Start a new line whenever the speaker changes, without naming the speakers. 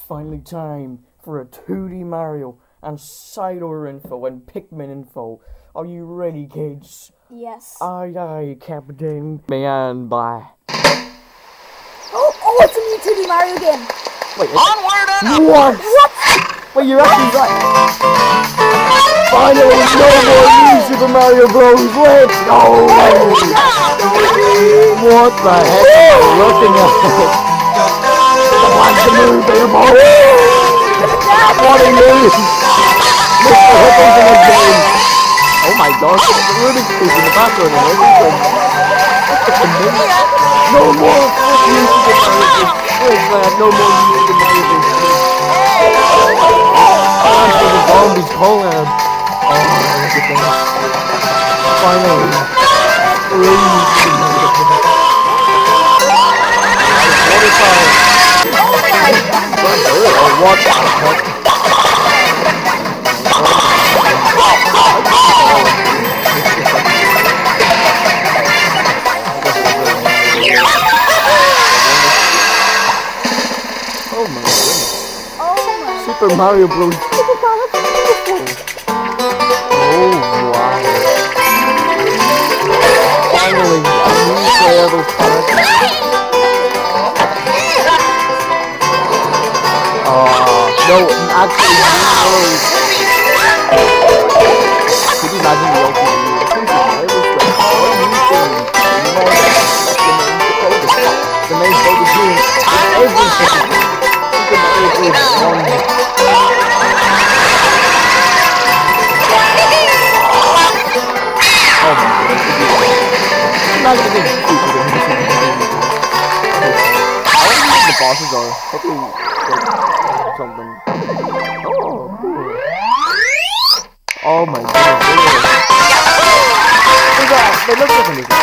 finally time for a 2D Mario and Cyber info and Pikmin info. Are you ready, kids?
Yes.
Aye, aye, Captain. Man, bye.
Oh, it's a new 2D Mario game.
Wait,
onward and upward.
What? Wait, you're actually right. Finally, no more new Super Mario Bros. Let's go! What the heck am I looking at? I want to move, people! What a move! Mr. Hipples in the game! Oh my gosh, the Rubik's Cube in the background and everything! No more new Super Mario Bros. Wait, man, no more new Super Mario Bros. Time for the zombies calling. Oh, everything. Finally. What the heck? Oh my goodness.
Oh my.
Super Mario Bros. Oh wow. Finally, a new playable character. No, actually, new world. Could you imagine the ultimate new Super Mario Bros. All new things. The main focus here is everything. Super Mario Bros. 1. Oh my goodness, I'm not gonna get stupid in this one. I wonder what the bosses are. Hopefully they're something. Oh, cool. Oh my goodness, they look like amazing.